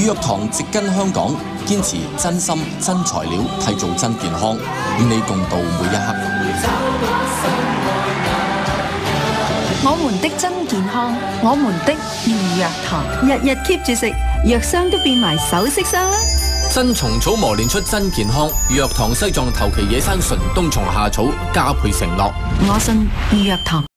藥堂植根香港，堅持真心真材料，締造真健康，與你共度每一刻。 我們的真健康，我們的御藥堂，日日 keep 住食，藥箱都變埋首飾箱啦。 真蟲草磨練出真健康，御藥堂西藏頭旗野生純冬蟲夏草，加倍承諾。 我信御藥堂。